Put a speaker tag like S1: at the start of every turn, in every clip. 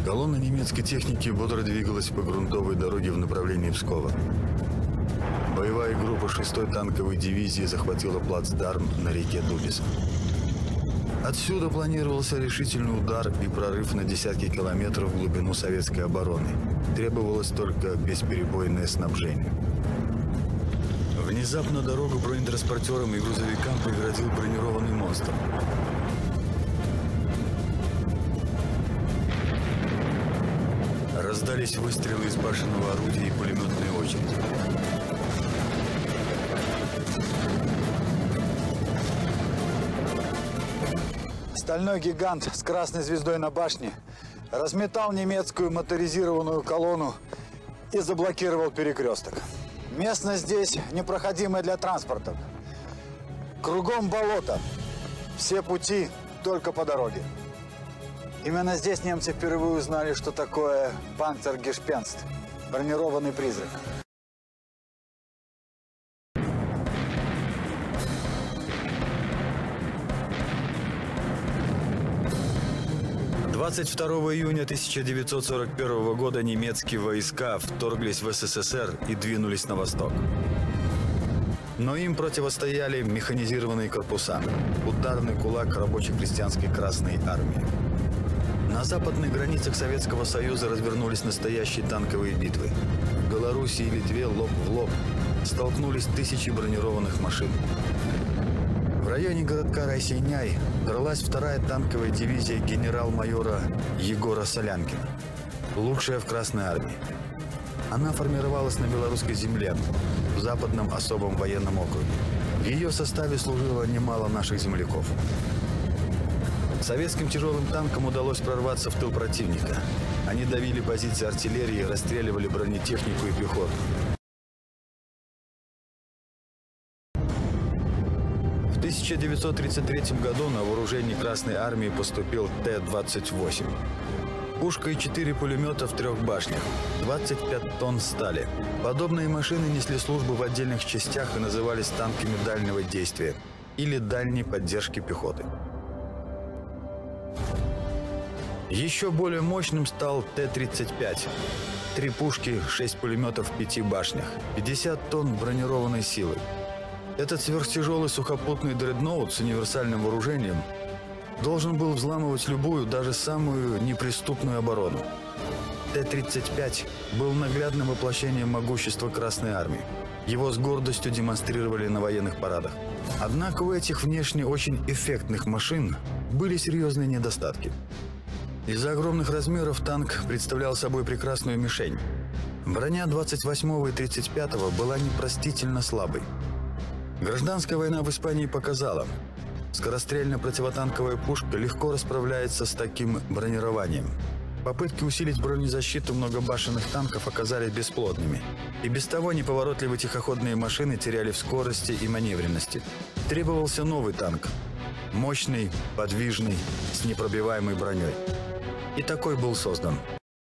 S1: Колонна немецкой техники бодро двигалась по грунтовой дороге в направлении Пскова. Боевая группа 6-й танковой дивизии захватила плацдарм на реке Дубис. Отсюда планировался решительный удар и прорыв на десятки километров в глубину советской обороны. Требовалось только бесперебойное снабжение. Внезапно дорогу бронетранспортерам и грузовикам преградил бронированный монстр. Раздались выстрелы из башенного орудия и пулеметные очереди.
S2: Стальной гигант с красной звездой на башне разметал немецкую моторизированную колонну и заблокировал перекресток. Местность здесь непроходимая для транспорта. Кругом болото. Все пути только по дороге. Именно здесь немцы впервые узнали, что такое панцергешпенст – бронированный призрак.
S1: «22 июня 1941 года немецкие войска вторглись в СССР и двинулись на восток. Но им противостояли механизированные корпуса, ударный кулак рабоче-крестьянской Красной Армии. На западных границах Советского Союза развернулись настоящие танковые битвы. В Белоруссии и Литве лоб в лоб столкнулись тысячи бронированных машин. В районе городка Райсеняй дралась 2-я танковая дивизия генерал-майора Егора Солянкина, лучшая в Красной Армии. Она формировалась на белорусской земле, в Западном особом военном округе. В ее составе служило немало наших земляков. Советским тяжелым танкам удалось прорваться в тыл противника. Они давили позиции артиллерии, расстреливали бронетехнику и пехоту. В 1933 году на вооружение Красной Армии поступил Т-28. Пушка и 4 пулемета в 3 башнях, 25 тонн стали. Подобные машины несли службу в отдельных частях и назывались танками дальнего действия или дальней поддержки пехоты. Еще более мощным стал Т-35. 3 пушки, 6 пулеметов в 5 башнях, 50 тонн бронированной силы. Этот сверхтяжелый сухопутный дредноут с универсальным вооружением должен был взламывать любую, даже самую неприступную оборону. Т-35 был наглядным воплощением могущества Красной Армии. Его с гордостью демонстрировали на военных парадах. Однако у этих внешне очень эффектных машин были серьезные недостатки. Из-за огромных размеров танк представлял собой прекрасную мишень. Броня 28-го и 35-го была непростительно слабой. Гражданская война в Испании показала, скорострельно-противотанковая пушка легко расправляется с таким бронированием. Попытки усилить бронезащиту многобашенных танков оказались бесплодными. И без того неповоротливые тихоходные машины теряли в скорости и маневренности. Требовался новый танк. Мощный, подвижный, с непробиваемой броней. И такой был создан.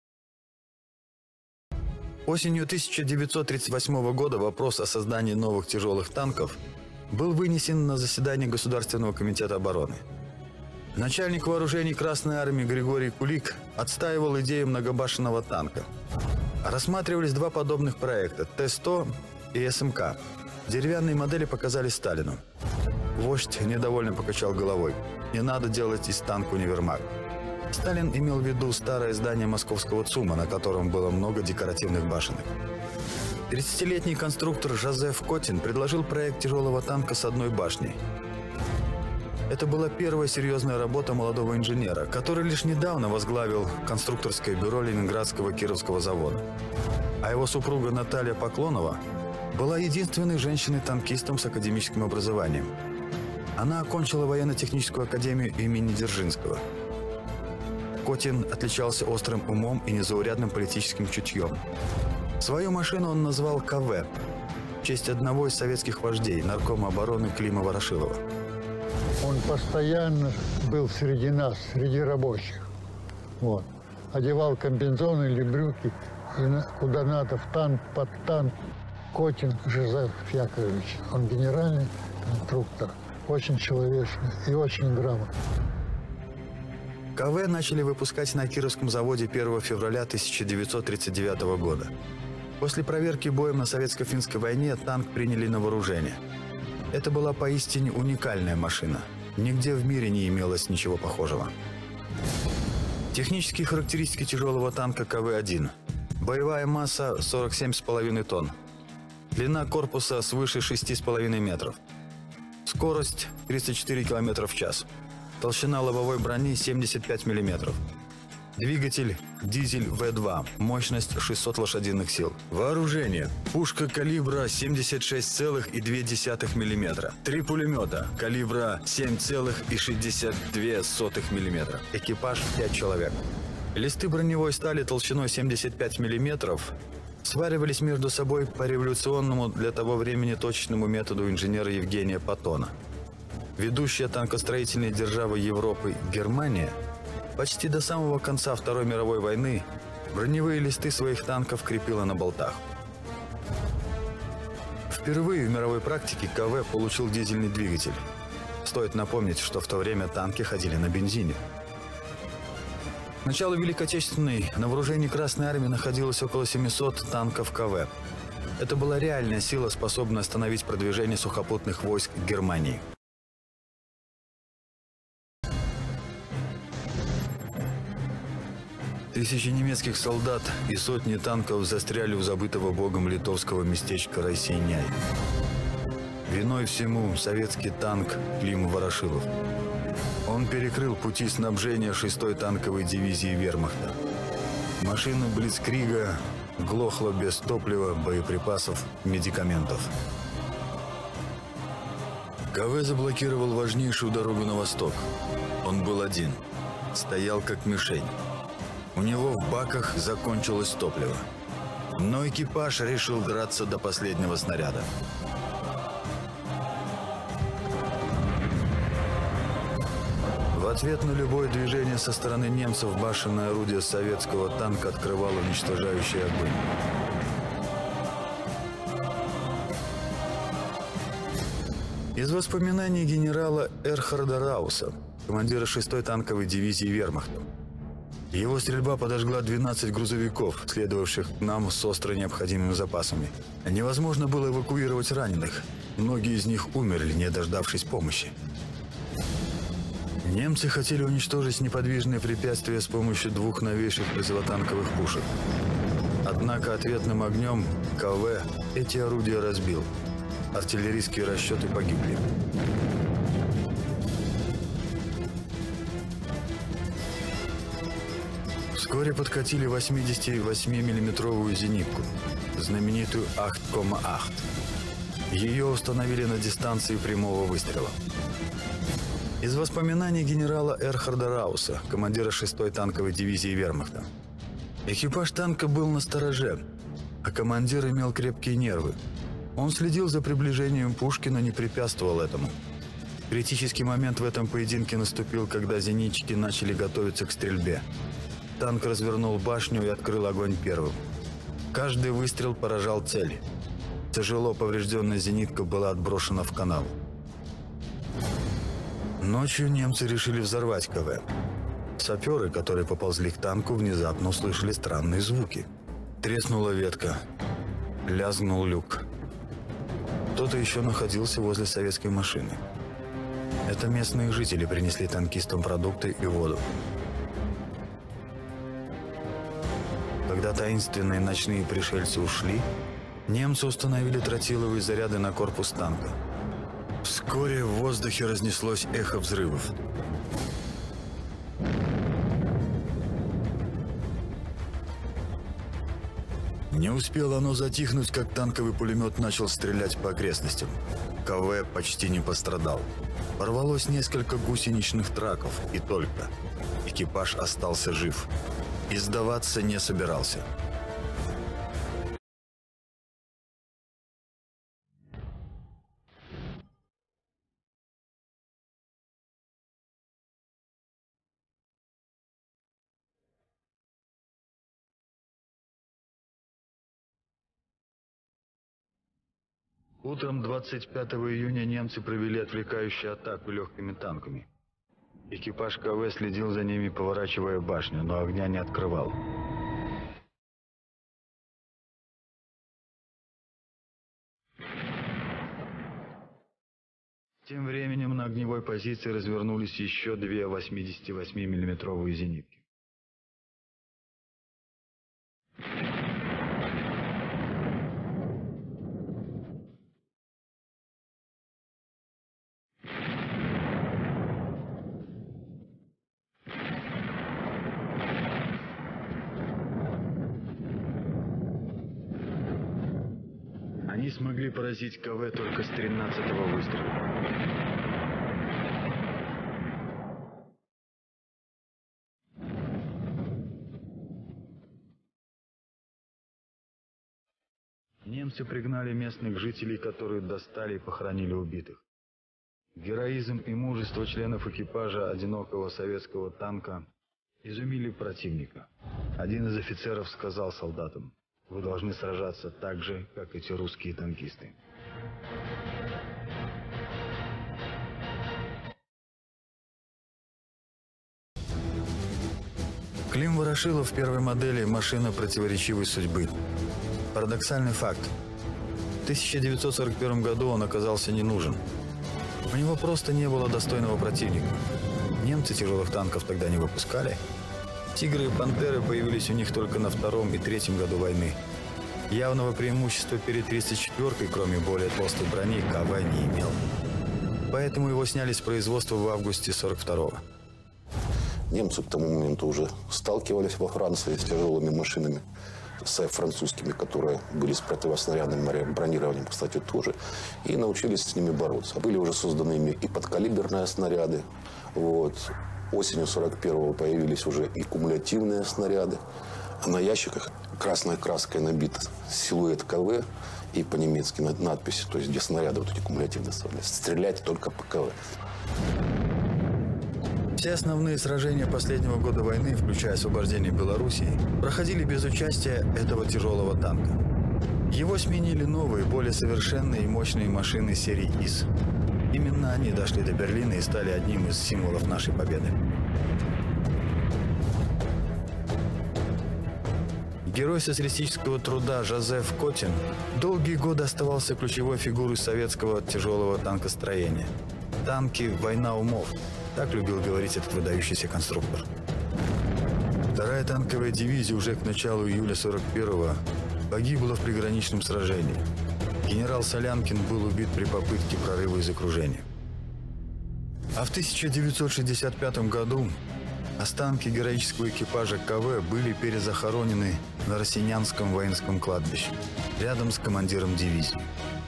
S1: Осенью 1938 года вопрос о создании новых тяжелых танков был вынесен на заседание Государственного комитета обороны. Начальник вооружений Красной Армии Григорий Кулик отстаивал идею многобашенного танка. Рассматривались 2 подобных проекта – Т-100 и СМК. Деревянные модели показали Сталину. Вождь недовольно покачал головой. Не надо делать из танка универмаг. Сталин имел в виду старое здание московского ЦУМа, на котором было много декоративных башенок. 30-летний конструктор Жозеф Котин предложил проект тяжелого танка с 1 башней. Это была первая серьезная работа молодого инженера, который лишь недавно возглавил конструкторское бюро Ленинградского Кировского завода. А его супруга Наталья Поклонова была единственной женщиной-танкистом с академическим образованием. Она окончила военно-техническую академию имени Дзержинского. Котин отличался острым умом и незаурядным политическим чутьем. Свою машину он назвал КВ в честь одного из советских вождей, наркома обороны Клима Ворошилова.
S3: Он постоянно был среди нас, среди рабочих. Вот. Одевал комбинезоны или брюки, и куда надо, в танк, под танк. Котин Жозеф Яковлевич, он генеральный конструктор, очень человечный и очень грамотный.
S1: КВ начали выпускать на Кировском заводе 1 февраля 1939 года. После проверки боем на советско-финской войне танк приняли на вооружение. Это была поистине уникальная машина. Нигде в мире не имелось ничего похожего. Технические характеристики тяжелого танка КВ-1. Боевая масса 47,5 тонн. Длина корпуса свыше 6,5 метров. Скорость 34 км в час. Толщина лобовой брони 75 мм. Двигатель дизель В2, мощность 600 лошадиных сил. Вооружение. Пушка калибра 76,2 мм. 3 пулемета калибра 7,62 мм. Экипаж 5 человек. Листы броневой стали толщиной 75 мм сваривались между собой по революционному для того времени точечному методу инженера Евгения Паттона. Ведущая танкостроительной державы Европы Германия почти до самого конца Второй мировой войны броневые листы своих танков крепила на болтах. Впервые в мировой практике КВ получил дизельный двигатель. Стоит напомнить, что в то время танки ходили на бензине. К началу Великой Отечественной на вооружении Красной Армии находилось около 700 танков КВ. Это была реальная сила, способная остановить продвижение сухопутных войск Германии. Тысячи немецких солдат и сотни танков застряли у забытого богом литовского местечка Райсейняй. Виной всему советский танк Клим-Ворошилов. Он перекрыл пути снабжения 6-й танковой дивизии вермахта. Машина Блицкрига глохла без топлива, боеприпасов, медикаментов. КВ заблокировал важнейшую дорогу на восток. Он был один, стоял как мишень. У него в баках закончилось топливо. Но экипаж решил драться до последнего снаряда. В ответ на любое движение со стороны немцев башенное орудие советского танка открывало уничтожающий огонь. Из воспоминаний генерала Эрхарда Рауса, командира 6-й танковой дивизии вермахта. Его стрельба подожгла 12 грузовиков, следовавших к нам с остро необходимыми запасами. Невозможно было эвакуировать раненых. Многие из них умерли, не дождавшись помощи. Немцы хотели уничтожить неподвижные препятствия с помощью 2 новейших противотанковых пушек. Однако ответным огнем КВ эти орудия разбил. Артиллерийские расчеты погибли. Вскоре подкатили 88-миллиметровую зенитку, знаменитую Ахт-8. Ее установили на дистанции прямого выстрела. Из воспоминаний генерала Эрхарда Рауса, командира 6-й танковой дивизии вермахта. Экипаж танка был настороже, а командир имел крепкие нервы. Он следил за приближением пушки, но не препятствовал этому. Критический момент в этом поединке наступил, когда зенитчики начали готовиться к стрельбе. Танк развернул башню и открыл огонь первым. Каждый выстрел поражал цель. Тяжело поврежденная зенитка была отброшена в канал. Ночью немцы решили взорвать КВ. Саперы, которые поползли к танку, внезапно услышали странные звуки. Треснула ветка. Лязгнул люк. Кто-то еще находился возле советской машины. Это местные жители принесли танкистам продукты и воду. Когда таинственные ночные пришельцы ушли, немцы установили тротиловые заряды на корпус танка. Вскоре в воздухе разнеслось эхо взрывов. Не успело оно затихнуть, как танковый пулемет начал стрелять по окрестностям. КВ почти не пострадал. Порвалось несколько гусеничных траков, и только. Экипаж остался жив. И сдаваться не собирался. Утром 25 июня немцы провели отвлекающую атаку легкими танками. Экипаж КВ следил за ними, поворачивая башню, но огня не открывал. Тем временем на огневой позиции развернулись еще две 88-миллиметровые зенитки. Они смогли поразить КВ только с 13-го выстрела. Немцы пригнали местных жителей, которые достали и похоронили убитых. Героизм и мужество членов экипажа одинокого советского танка изумили противника. Один из офицеров сказал солдатам: «Вы должны сражаться так же, как эти русские танкисты». Клим Ворошилов в первой модели машина противоречивой судьбы. Парадоксальный факт. В 1941 году он оказался не нужен. У него просто не было достойного противника. Немцы тяжелых танков тогда не выпускали. «Тигры» и «Пантеры» появились у них только на втором и третьем году войны. Явного преимущества перед 34-й, кроме более толстой брони, КВ не имел. Поэтому его сняли с производства в августе 42-го.
S4: Немцы к тому моменту уже сталкивались во Франции с тяжелыми машинами, с французскими, которые были с противоснарядным бронированием, кстати, тоже, и научились с ними бороться. Были уже созданы ими и подкалиберные снаряды. Осенью 41-го появились уже и кумулятивные снаряды. А на ящиках красной краской набит силуэт КВ и по-немецки надписи, то есть где снаряды вот эти кумулятивные вставляются. Стрелять только по КВ.
S1: Все основные сражения последнего года войны, включая освобождение Белоруссии, проходили без участия этого тяжелого танка. Его сменили новые, более совершенные и мощные машины серии ИС. Именно они дошли до Берлина и стали одним из символов нашей победы. Герой социалистического труда Жозеф Котин долгие годы оставался ключевой фигурой советского тяжелого танкостроения. «Танки – война умов», так любил говорить этот выдающийся конструктор. Вторая танковая дивизия уже к началу июля 41-го погибла в приграничном сражении. Генерал Солянкин был убит при попытке прорыва из окружения. А в 1965 году останки героического экипажа КВ были перезахоронены на Росинянском воинском кладбище, рядом с командиром дивизии.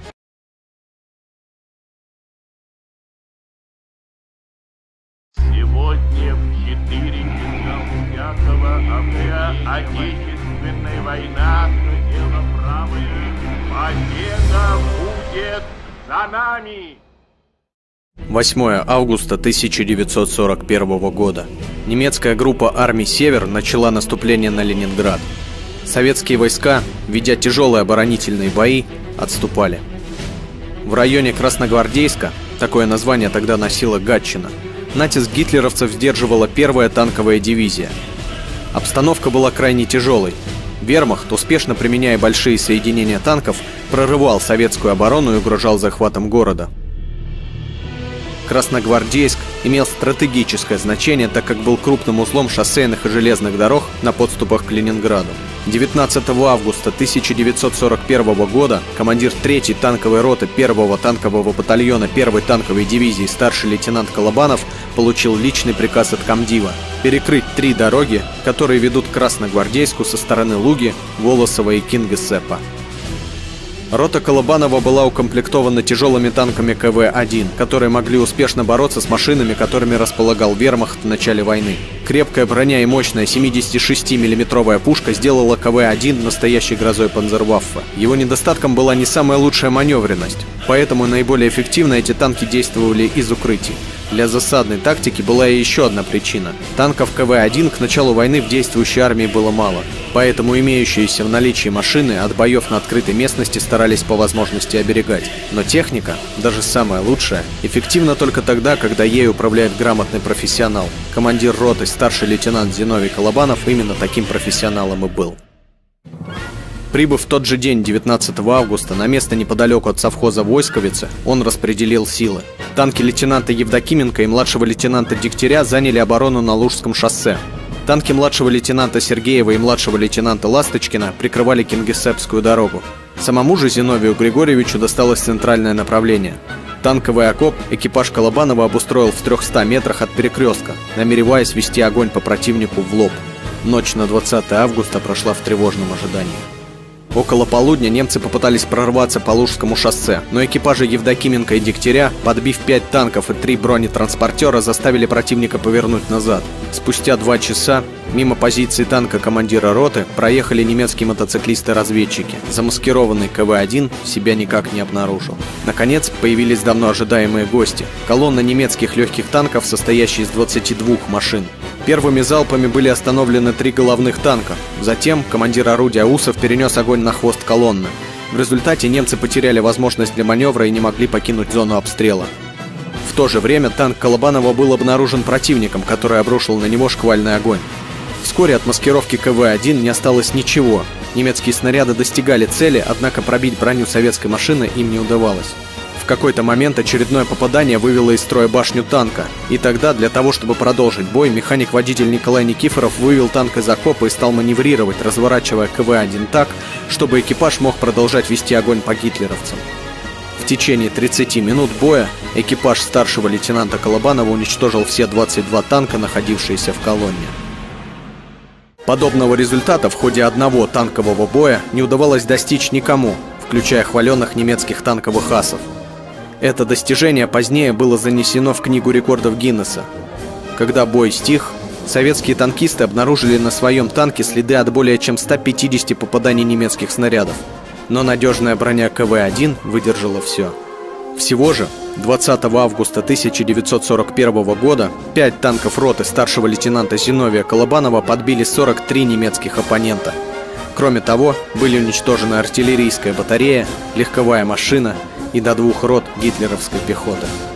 S5: Сегодня в 4 часа 5 апреля Отечественная война задела правая. Победа будет за нами!
S6: 8 августа 1941 года. Немецкая группа армий «Север» начала наступление на Ленинград. Советские войска, ведя тяжелые оборонительные бои, отступали. В районе Красногвардейска, такое название тогда носила Гатчина, натиск гитлеровцев сдерживала первая танковая дивизия. Обстановка была крайне тяжелой. Вермахт, успешно применяя большие соединения танков, прорывал советскую оборону и угрожал захватом города. Красногвардейск имел стратегическое значение, так как был крупным узлом шоссейных и железных дорог на подступах к Ленинграду. 19 августа 1941 года командир 3-й танковой роты 1-го танкового батальона 1-й танковой дивизии старший лейтенант Колобанов получил личный приказ от комдива перекрыть 3 дороги, которые ведут к Красногвардейску со стороны Луги, Волосова и Кингисеппа. Рота Колобанова была укомплектована тяжелыми танками КВ-1, которые могли успешно бороться с машинами, которыми располагал Вермахт в начале войны. Крепкая броня и мощная 76-миллиметровая пушка сделала КВ-1 настоящей грозой Панзерваффе. Его недостатком была не самая лучшая маневренность, поэтому наиболее эффективно эти танки действовали из укрытий. Для засадной тактики была и еще одна причина. Танков КВ-1 к началу войны в действующей армии было мало. Поэтому имеющиеся в наличии машины от боев на открытой местности старались по возможности оберегать. Но техника, даже самая лучшая, эффективна только тогда, когда ею управляет грамотный профессионал. Командир роты, старший лейтенант Зиновий Колобанов, именно таким профессионалом и был. Прибыв в тот же день, 19 августа, на место неподалеку от совхоза Войсковицы, он распределил силы. Танки лейтенанта Евдокименко и младшего лейтенанта Дегтяря заняли оборону на Лужском шоссе. Танки младшего лейтенанта Сергеева и младшего лейтенанта Ласточкина прикрывали Кингисеппскую дорогу. Самому же Зиновию Григорьевичу досталось центральное направление. Танковый окоп экипаж Колобанова обустроил в 300 метрах от перекрестка, намереваясь вести огонь по противнику в лоб. Ночь на 20 августа прошла в тревожном ожидании. Около полудня немцы попытались прорваться по Лужскому шоссе, но экипажи Евдокименко и Дегтяря, подбив 5 танков и 3 бронетранспортера, заставили противника повернуть назад. Спустя 2 часа мимо позиции танка командира роты проехали немецкие мотоциклисты-разведчики. Замаскированный КВ-1 себя никак не обнаружил. Наконец появились давно ожидаемые гости. Колонна немецких легких танков, состоящая из 22 машин. Первыми залпами были остановлены 3 головных танка. Затем командир орудия Усов перенес огонь на хвост колонны. В результате немцы потеряли возможность для маневра и не могли покинуть зону обстрела. В то же время танк Колобанова был обнаружен противником, который обрушил на него шквальный огонь. Вскоре от маскировки КВ-1 не осталось ничего. Немецкие снаряды достигали цели, однако пробить броню советской машины им не удавалось. В какой-то момент очередное попадание вывело из строя башню танка. И тогда, для того, чтобы продолжить бой, механик-водитель Николай Никифоров вывел танк из окопа и стал маневрировать, разворачивая КВ-1 так, чтобы экипаж мог продолжать вести огонь по гитлеровцам. В течение 30 минут боя экипаж старшего лейтенанта Колобанова уничтожил все 22 танка, находившиеся в колонне. Подобного результата в ходе одного танкового боя не удавалось достичь никому, включая хваленных немецких танковых асов. Это достижение позднее было занесено в Книгу рекордов Гиннесса. Когда бой стих, советские танкисты обнаружили на своем танке следы от более чем 150 попаданий немецких снарядов. Но надежная броня КВ-1 выдержала все. Всего же 20 августа 1941 года 5 танков роты старшего лейтенанта Зиновия Колобанова подбили 43 немецких оппонента. Кроме того, были уничтожены артиллерийская батарея, легковая машина и до 2 рот гитлеровской пехоты.